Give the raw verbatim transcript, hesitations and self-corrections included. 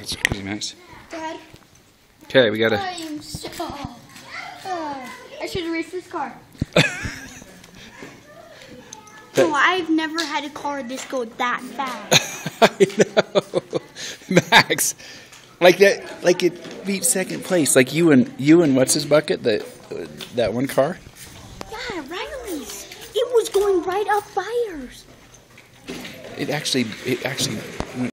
That's crazy, Max. Dad. Okay, we gotta. I am so. Uh, I should have raced this car. No, I've never had a car this go that fast. I know, Max. Like that, like it beat second place. Like you and you and what's his bucket? That that one car. Yeah, Riley's. It was going right up by hers. It actually, it actually